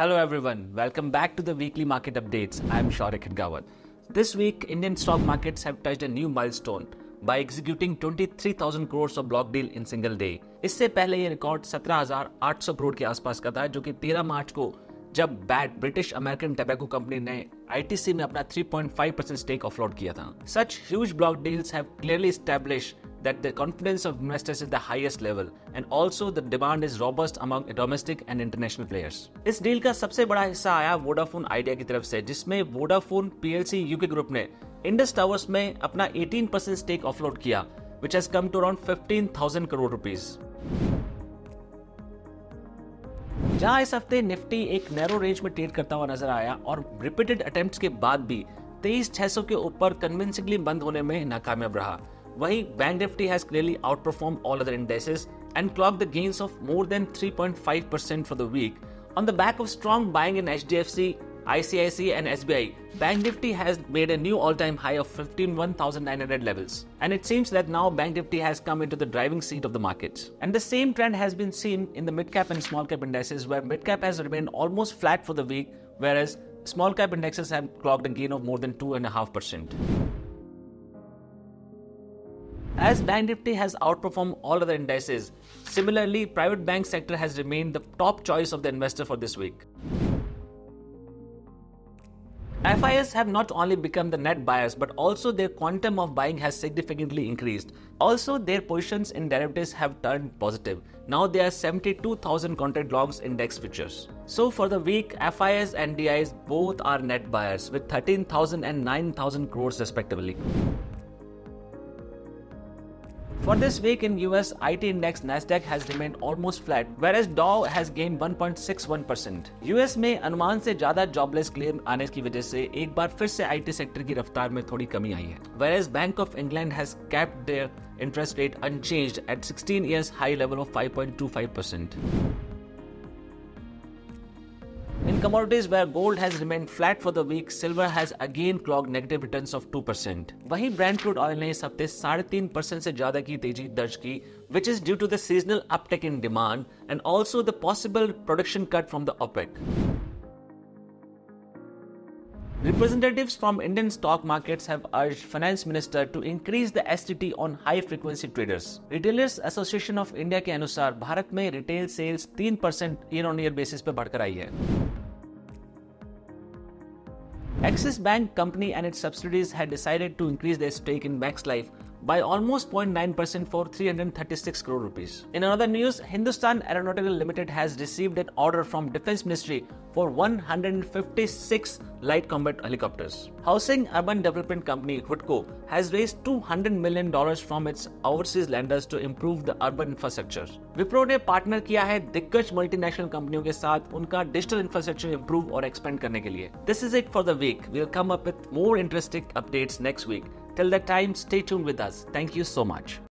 Hello everyone, welcome back to the weekly market updates. I am Shaurik Khedgawat. This week, Indian stock markets have touched a new milestone by executing 23,000 crores of block deal in single day. इससे पहले ये record 17,800 crore के आसपास का था, जो कि 13 मार्च को जब BAT British American tobacco company ने ITC में अपना 3.5% स्टेक ऑफलोड किया था. Such huge block deals have clearly established that the confidence of investors is the highest level and also the demand is robust among domestic and international players. इस deal का सबसे बड़ा हिस्सा आया वोडाफोन आइडिया की तरफ से, जिसमें वोडाफोन PLC UK ग्रुप ने इंडस टावर्स में अपना 18% स्टेक ऑफलोड किया, which has come to around 15,000 crore rupees. जहां इस हफ्ते निफ्टी एक नैरो रेंज में ट्रेड करता हुआ नजर आया और रिपीटेड अटेम्प्ट्स के बाद भी 23,600 के ऊपर कन्विंसिंगली बंद होने में नाकामयाब रहा. वहीं bank Nifty has clearly outperformed all other indices and clocked the gains of more than 3.5% for the week. On the back of strong buying in HDFC, ICICI and SBI, Bank Nifty has made a new all-time high of 51,900 levels. And it seems that now Bank Nifty has come into the driving seat of the markets. And the same trend has been seen in the mid-cap and small-cap indices, where mid-cap has remained almost flat for the week, whereas small-cap indexes have clocked a gain of more than 2.5%. As Bank Nifty has outperformed all other indices, similarly, private bank sector has remained the top choice of the investor for this week. FIs have not only become the net buyers, but also their quantum of buying has significantly increased. Also, their positions in derivatives have turned positive. Now there are 72,000 contract longs in DEX futures. So for the week, FIs and DIs both are net buyers with 13,000 and 9,000 crores respectively. For this week in US, IT index Nasdaq has remained almost flat, whereas Dow has gained 1.61%. US में अनुमान से ज्यादा jobless claim आने की वजह से एक बार फिर से IT सेक्टर की रफ्तार में थोड़ी कमी आई है. Whereas Bank of England has kept their interest rate unchanged at 16 years high level of 5.25%. In commodities where gold has remained flat for the week, silver has again clocked negative returns of 2%. वहीं Brent crude oil ने इस हफ्ते 3.5% से ज्यादा की तेजी दर्ज की, which is due to the seasonal uptick in demand and also the possible production cut from the OPEC. Representatives from Indian stock markets have urged Finance Minister to increase the STT on high-frequency traders. Retailers Association of India के अनुसार भारत में retail sales 3% year-on-year basis पे बढ़कर आई है. Axis Bank company and its subsidiaries had decided to increase their stake in Max Life by almost 0.9% for 336 crore rupees. In another news, Hindustan Aeronautical Limited has received an order from Defence Ministry for 156 light combat helicopters. Housing Urban Development Company HUDCO has raised $200 million from its overseas lenders to improve the urban infrastructure. Wipro ने partner किया है दिग्गज multinational कंपनियों के साथ उनका digital infrastructure improve और expand करने के लिए. This is it for the week. We'll come up with more interesting updates next week. Till that time, stay tuned with us. Thank you so much.